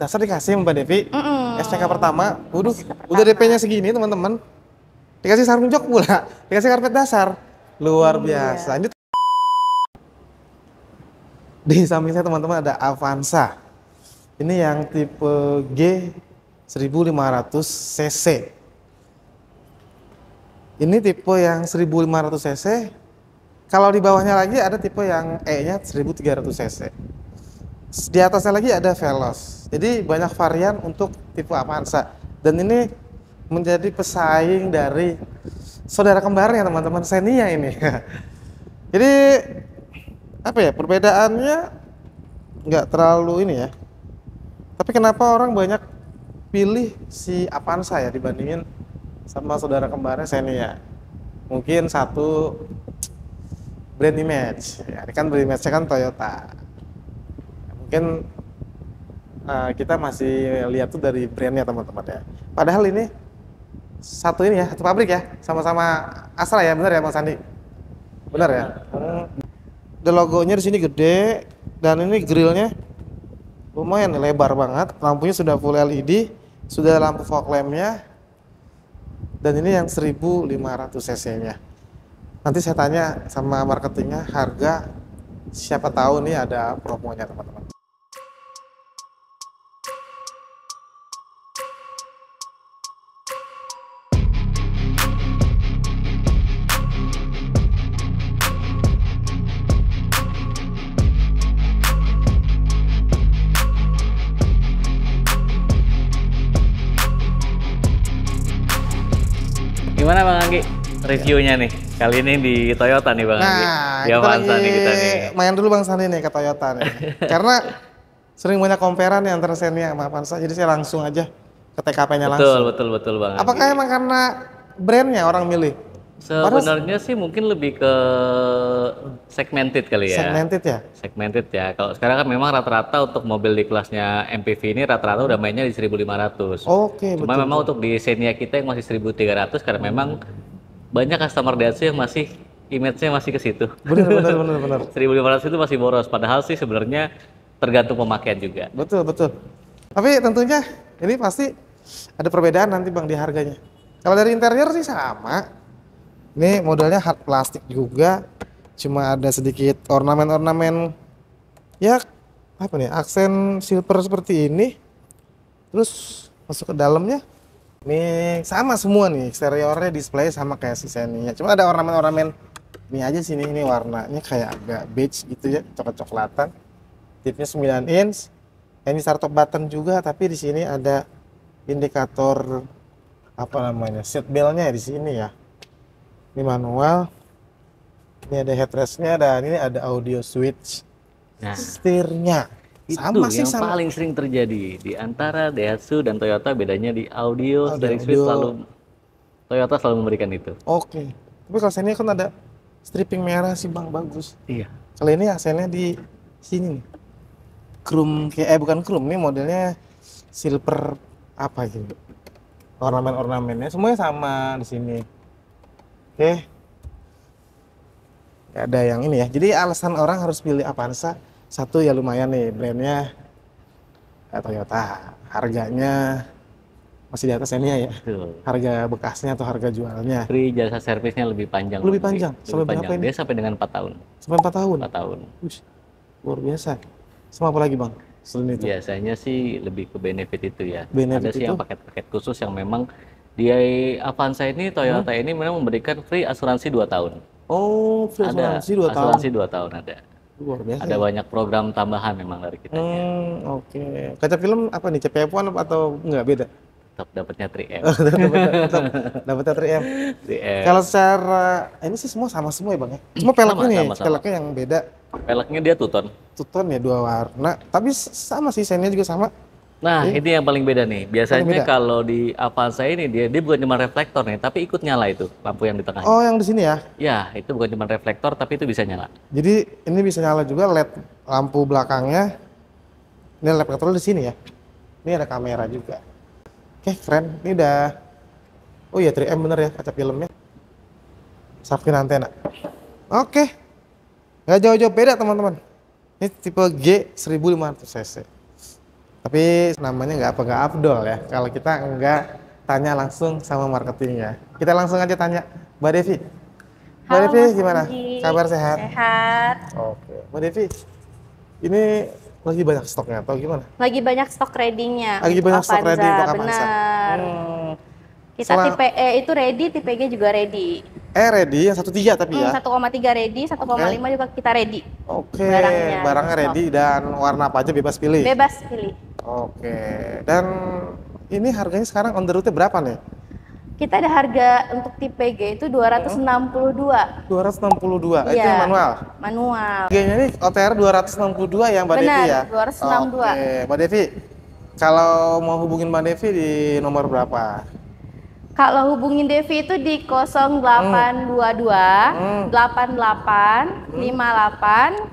dasar dikasih Mbak Devi. SPK pertama, udah DP-nya segini teman-teman. Dikasih sarung jok pula, dikasih karpet dasar. Luar biasa. Ini di samping saya teman-teman ada Avanza. Ini yang tipe G 1500 cc. Ini tipe yang 1500 cc. Kalau di bawahnya lagi ada tipe yang E-nya 1300 cc. Di atasnya lagi ada Veloz. Jadi banyak varian untuk tipe Avanza. Dan ini menjadi pesaing dari saudara kembarnya teman-teman, Xenia ini. Jadi apa ya, perbedaannya nggak terlalu ini ya. Tapi kenapa orang banyak pilih si Avanza ya dibandingin sama saudara kembarnya Xenia? Mungkin satu brand image. Ya, ini kan brand image-nya kan Toyota. Mungkin kita masih lihat tuh dari brandnya teman-teman ya. Padahal ini satu ini ya, satu pabrik ya, sama-sama Astra ya, benar ya Bang Sandi? Benar ya? The logonya di sini gede dan ini grillnya lumayan nih, lebar banget. Lampunya sudah full LED, sudah lampu fog lamp-nya. Dan ini yang 1500 cc-nya. Nanti saya tanya sama marketingnya harga, siapa tahu nih ada promonya teman-teman. Gimana Bang Anggi reviewnya nih? Kali ini di Toyota nih Bang Anggi. Di Avanza nih kita nih. Main dulu Bang Sandi nih ke Toyota nih. Karena sering banyak comparean nih antara Xenia sama Avanza. Jadi saya langsung aja ke TKP-nya langsung. Betul Bang Anggi. Apakah emang karena brandnya orang milih? Sebenarnya sih mungkin lebih ke segmented kali ya. Segmented ya? Segmented ya. Kalau sekarang kan memang rata-rata untuk mobil di kelasnya MPV ini rata-rata udah mainnya di 1500. Oke, Cuma betul. memang untuk di Xenia kita yang masih 1300 karena memang banyak customer Daihatsu yang masih image-nya masih ke situ. Benar. 1500 itu masih boros. Padahal sih sebenarnya tergantung pemakaian juga. Betul. Tapi tentunya ini pasti ada perbedaan nanti Bang di harganya. Kalau dari interior sih sama. Ini modelnya hard plastik juga, cuma ada sedikit ornamen-ornamen ya apa nih, aksen silver seperti ini. Terus masuk ke dalamnya ini sama semua nih, eksteriornya display sama kayak si Xenia, cuma ada ornamen-ornamen ini aja sini. Ini warnanya kayak agak beige gitu ya, coklat-coklatan. Tipnya 9 inch. Ini start button juga, tapi di sini ada indikator apa namanya, seat belt-nya di sini ya. Ini manual, ini ada headrest-nya, dan ini ada audio switch. Nah, setirnya sama itu sih, yang sama. paling sering terjadi di antara Daihatsu dan Toyota, bedanya di audio, steering switch selalu Toyota selalu memberikan itu. Oke. Tapi kalau Xenia kan ada stripping merah sih Bang, bagus. Iya. Kalau ini aksennya di sini nih. Chrome bukan chrome, ini modelnya silver apa gitu. Ornamen-ornamennya semuanya sama di sini. Oke. Gak ada yang ini ya. Jadi alasan orang harus pilih Avanza, satu ya lumayan nih brandnya Toyota. Harganya masih di atas Xenia ya. Betul. Harga bekasnya atau harga jualnya. Free jasa servisnya lebih panjang. Lebih panjang. Sampai berapa ini? Dia sampai dengan 4 tahun. Sampai 4 tahun. 4 tahun. Ush, luar biasa. Sama apa lagi Bang selain itu? Biasanya sih lebih ke benefit itu ya. Benefit ada sih itu? yang paket-paket khusus yang memang di Avanza ini Toyota ini memang memberikan free asuransi 2 tahun. Oh, free asuransi 2 tahun. Asuransi 2 tahun ada. Luar biasa. Ada banyak program tambahan memang dari kita. Oke. Kaca film apa nih? CPF1 atau enggak beda? Tetap dapatnya 3M. Dapatnya 3M. 3M. Kalau secara ini sih semua sama semua ya Bang ya. Cuma peleknya nih, peleknya yang beda. Peleknya dia two-tone. Two-tone ya, 2 warna. Tapi sama sih, Xenia juga sama. Nah, ini yang paling beda nih. Biasanya kalau di Avanza ini dia bukan cuma reflektor nih, tapi ikut nyala itu lampu yang di tengah. Oh, yang di sini ya? Ya, itu bukan cuma reflektor, tapi itu bisa nyala. Jadi ini bisa nyala juga LED lampu belakangnya. Ini reflektor di sini ya. Ini ada kamera juga. Oke, keren. Ini udah. Oh iya, 3M bener ya kaca filmnya. Samping antena. Oke. Nggak jauh-jauh beda teman-teman. Ini tipe G 1500 cc. Tapi namanya nggak Abdol ya, kalau kita nggak tanya langsung sama marketingnya. Kita langsung aja tanya, Mbak Devi. Mbak Halo Devi Mas gimana? Anggi. Kabar sehat? Sehat. Oke. Mbak Devi, ini lagi banyak stoknya atau gimana? Lagi banyak stok ready-nya. Lagi untuk banyak stok ready untuk Avanza. Benar. Kita Selang- tipe E itu ready, tipe G juga ready. Ready yang 1.3 tapi ya? 1,3 ready, 1,5 juga kita ready. Oke, Barangnya, barangnya stok. ready dan warna apa aja bebas pilih? Bebas pilih. Oke, dan ini harganya sekarang on the route berapa nih? Kita ada harga untuk tipe G itu 262. 262, itu Iya. yang manual? Manual. Harganya ini OTR 262 ya Mbak Benar, Devi ya? 262. Oke, Mbak Devi, kalau mau hubungin Mbak Devi di nomor berapa? Kalau hubungin Devi itu di 0822 88 58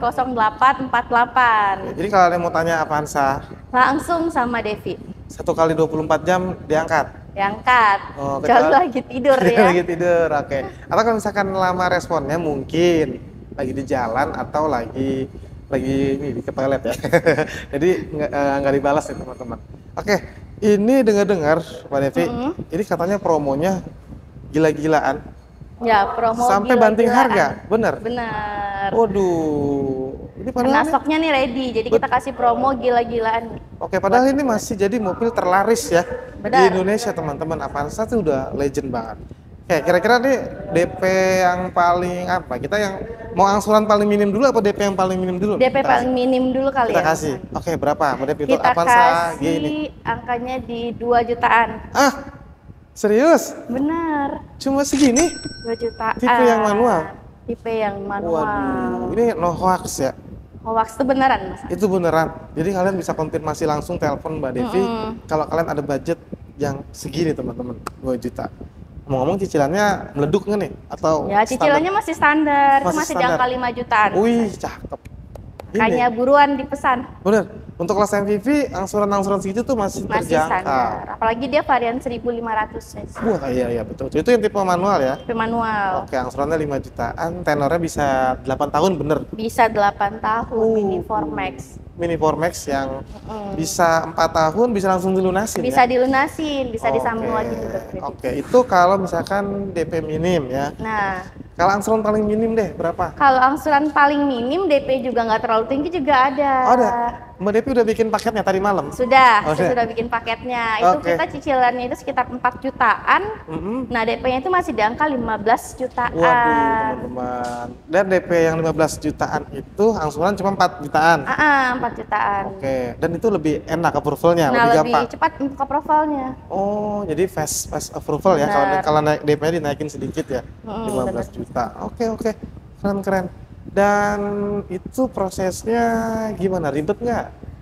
0848. Jadi kalau ada yang mau tanya Avanza, Langsung sama Devi. 1 kali 24 jam diangkat? Diangkat. Oh, Kalau kecuali- lagi tidur ya. Lagi tidur, oke. Atau kalau misalkan lama responnya mungkin lagi di jalan atau lagi ini di ke toilet ya. Jadi nggak dibalas ya teman-teman. Oke, ini dengar-dengar Mbak Devi, ini katanya promonya gila-gilaan. Ya, promo Sampai banting harga, bener? Bener. Waduh, ini Karena padahal stoknya nih ready, jadi kita kasih promo gila-gilaan. oke, padahal ini masih jadi mobil terlaris ya di Benar. Indonesia teman-teman. Avanza tuh udah legend banget. Oke, kira-kira nih DP yang paling apa? Kita yang mau angsuran paling minim dulu apa DP yang paling minim dulu? DP Kita paling minim dulu kali kita ya. kasih. Oke, berapa? DP untuk Kita Avanza G ini. kasih angkanya di 2 jutaan. Ah, serius? Bener, Cuma segini? 2 jutaan. Tipe yang manual? Tipe yang manual. Waduh, ini no hoax ya? Hoax itu beneran, Mas. Itu beneran. Jadi kalian bisa konfirmasi langsung telepon Mbak Devi kalau kalian ada budget yang segini teman-teman, 2 juta. Ngomong-ngomong cicilannya meleduk nggak nih? Atau Ya, cicilannya masih standar, itu Masih masih di standar. angka 5 jutaan. Wih, cakep. Ini, Kayaknya buruan dipesan. bener. Untuk kelas MPV, angsuran-angsuran segitu tuh masih Masih terjangkau. standar. Apalagi dia varian 1500 cc. Wah, iya betul. Itu yang tipe manual ya? Tipe manual. Oke, angsurannya 5 jutaan, tenornya bisa 8 tahun bener. Bisa 8 tahun mini 4Max. Mini 4Max yang bisa 4 tahun bisa langsung dilunasin Bisa ya? dilunasin, bisa disambung Oke. lagi juga kredit. Oke, itu kalau misalkan DP minim ya. Nah, Kalau angsuran paling minim deh, berapa? kalau angsuran paling minim DP juga nggak terlalu tinggi juga ada. Oh, ada. Mbak Devi udah bikin paketnya tadi malam? Sudah, Oh, saya udah. sudah bikin paketnya. Itu Oke. kita cicilannya itu sekitar 4 jutaan. Nah, DP-nya itu masih di angka 15 jutaan. Waduh, teman-teman. Dan DP yang 15 jutaan itu angsuran cuma 4 jutaan. 4 jutaan. Oke, dan itu lebih enak approval-nya, Nah, lebih lebih gampang. cepat untuk approval-nya. Oh, jadi fast approval ya Benar. kalau naik DP-nya dinaikin sedikit ya. 15 juta. Oke. Keren. Dan itu prosesnya gimana? Ribet nggak?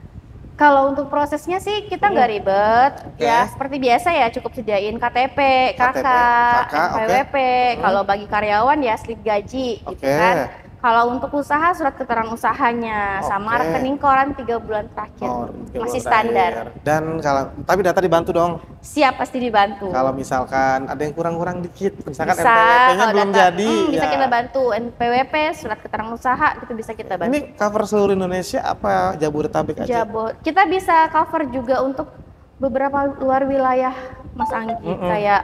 Kalau untuk prosesnya sih kita nggak ribet, Oke. ya seperti biasa ya, cukup sediain KTP, KK, KK, NPWP. Kalau bagi karyawan ya slip gaji, gitu Oke. kan. Kalau untuk usaha surat keterangan usahanya sama Oke. rekening koran 3 bulan terakhir, Oh, masih standar. Dan kalau tapi data dibantu dong. Siap pasti dibantu. Kalau misalkan ada yang kurang-kurang dikit, misalkan Bisa, NPWP-nya kalau belum data, jadi, bisa ya. kita bantu NPWP, surat keterangan usaha itu bisa kita bantu. Ini cover seluruh Indonesia apa Jabodetabek aja? Kita bisa cover juga untuk beberapa luar wilayah, Mas Anggi, kayak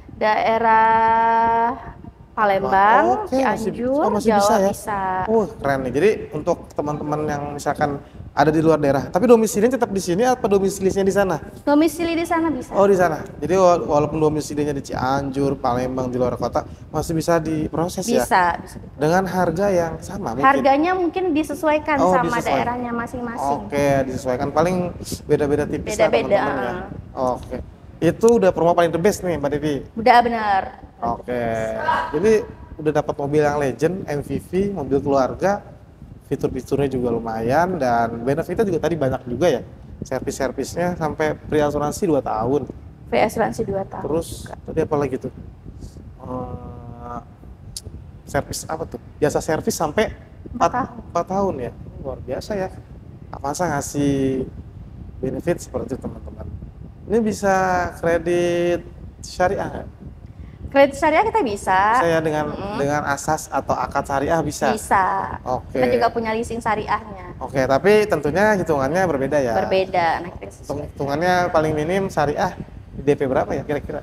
daerah Palembang, Oke, masih Cianjur, bisa Jawa ya? bisa. Keren nih. Jadi untuk teman-teman yang misalkan ada di luar daerah, tapi domisilinya tetap di sini apa domisilinya di sana? Domisili di sana bisa. Oh, di sana. Jadi walaupun domisilinya di Cianjur, Palembang, di luar kota, masih bisa diproses ya? Bisa. Dengan harga yang sama mungkin? Harganya mungkin disesuaikan Oh, sama disesuaikan. daerahnya masing-masing. Oke, disesuaikan. Paling beda-beda tipis lah Beda-beda, teman-teman ya. Oke. Itu udah promo paling the best nih Mbak Devi. Udah bener. Oke. Jadi udah dapat mobil yang legend, MVV, mobil keluarga, fitur-fiturnya juga lumayan dan benefitnya juga tadi banyak juga ya. Servis-servisnya sampai pre asuransi 2 tahun. Free asuransi 2 tahun. Terus tadi apa lagi tuh? Servis apa tuh? Jasa servis sampai 4 tahun ya. Luar biasa ya. Avanza ngasih benefit seperti itu teman-teman. Ini bisa kredit syariah nggak? Kredit syariah kita bisa. Saya dengan asas atau akad syariah bisa. Bisa. Oke. Kita juga punya leasing syariahnya. Oke, tapi tentunya hitungannya berbeda ya. Berbeda. Nah, kita sesuai. Hitungannya paling minim syariah DP berapa ya kira-kira?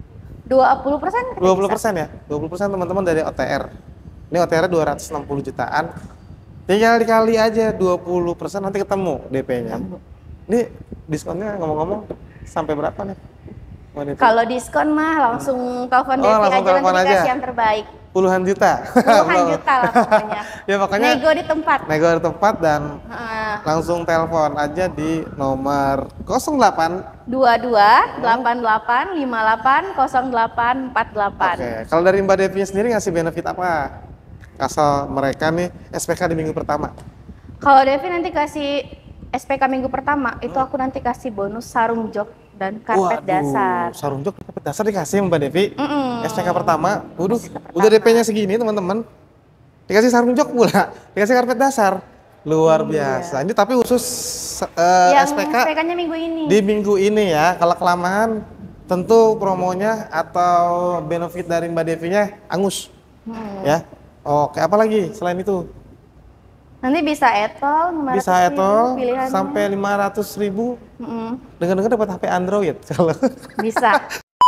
20% 20% ya? 20% teman-teman dari OTR. Ini OTR 260 jutaan. Tinggal dikali aja 20% nanti ketemu DP-nya. Ini diskonnya ngomong-ngomong sampai berapa nih? Wanita? Kalau diskon mah langsung telepon Devi langsung aja, telepon nanti aja. dikasih yang terbaik. Puluhan juta. Puluhan juta lah pokoknya. Ya pokoknya Nego di tempat. nego di tempat dan Heeh. langsung telepon aja di nomor 08. 22 88 58 08 48. Oke, kalau dari Mbak Devi sendiri ngasih benefit apa? Asal mereka nih SPK di minggu pertama. Kalau Devi nanti kasih SPK minggu pertama, itu aku nanti kasih bonus sarung jok dan karpet dasar. Sarung jok karpet dasar dikasih Mbak Devi. SPK pertama. Waduh, pertama. udah DP-nya segini teman-teman. Dikasih sarung jok pula, dikasih karpet dasar. Luar biasa. Ini tapi khusus Yang SPK SPK-nya minggu ini. di minggu ini ya. Kalau kelamaan tentu promonya atau benefit dari Mbak Devi-nya angus. Ya. Oke, apa lagi selain itu? Nanti bisa etol, 500 Bisa etol pilihannya. sampai 500.000. Mm-mm. Dengar-dengar dapat HP Android kalau. Bisa.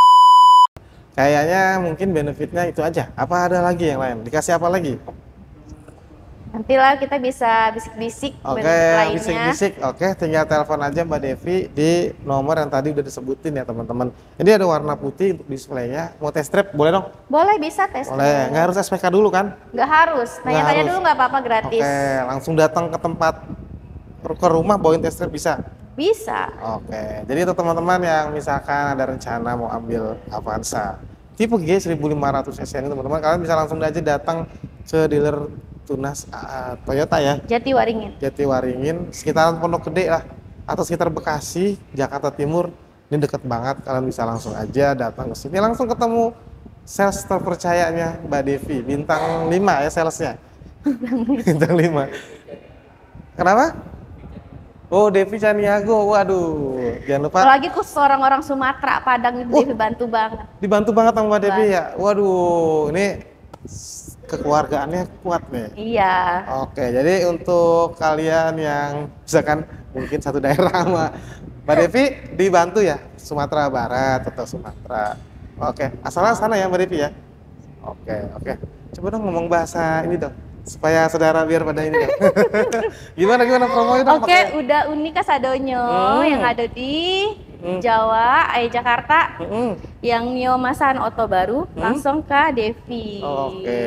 Kayaknya mungkin benefitnya itu aja. Apa ada lagi yang lain? Dikasih apa lagi? Nantilah kita bisa bisik-bisik Oke, benefit lainnya. bisik-bisik. Oke, tinggal telepon aja Mbak Devi di nomor yang tadi udah disebutin ya teman-teman. Ini ada warna putih untuk displaynya. Mau test drive boleh dong? Boleh, bisa tes. Boleh. Nggak harus SPK dulu kan? Nggak harus. Tanya-tanya harus. dulu nggak apa-apa, gratis. Oke, langsung datang ke tempat ke rumah bawain test drive bisa. Bisa. Oke, jadi untuk teman-teman yang misalkan ada rencana mau ambil Avanza tipe G 1500 cc ini teman-teman, kalian bisa langsung aja datang ke dealer tunas Toyota ya, Jatiwaringin. Jatiwaringin, sekitaran Pondok Gede lah, atau sekitar Bekasi, Jakarta Timur. Ini deket banget, kalian bisa langsung aja datang ke sini, langsung ketemu sales terpercayanya Mbak Devi, bintang 5 ya salesnya. Bintang 5. Kenapa? Oh, Devi Caniago, waduh, jangan lupa. Apalagi khusus orang-orang Sumatera, Padang itu Devi bantu banget. Dibantu banget sama Mbak Devi ya, waduh, ini kekeluargaannya kuat nih. Iya. Oke, jadi untuk kalian yang misalkan mungkin satu daerah sama Mbak Devi dibantu ya, Sumatera Barat atau Sumatera. Oke, asalnya sana ya Mbak Devi ya. Oke. Coba dong ngomong bahasa ini dong, supaya saudara biar pada ini dong. gimana promonya dong? Oke, udah Unika Sadonyo yang ada di Jawa, Jakarta. Yang Nyomasan Oto Baru langsung ke Devi. Oke,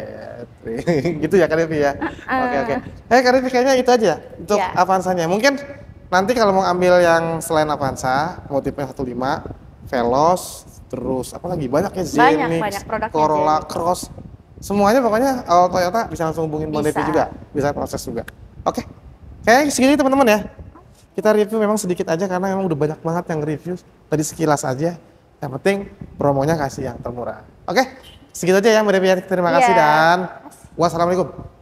gitu ya Kak Devi ya. Oke. Kak Devi kayaknya itu aja untuk Ya. Avanzanya. Mungkin nanti kalau mau ambil yang selain Avanza, mau tipe 15, Veloz, terus apa lagi banyak ya, Zenix, Banyak produknya Corolla, Zenix. Cross, semuanya pokoknya all Toyota bisa langsung hubungin Mbak Devi Bisa. juga, bisa proses juga. Oke, kayaknya segini teman-teman ya. Kita review memang sedikit aja karena memang udah banyak banget yang review. Tadi sekilas aja. Yang penting promonya kasih yang termurah. Oke, segitu aja ya Mbak Devi. Terima kasih Iya. dan wassalamualaikum.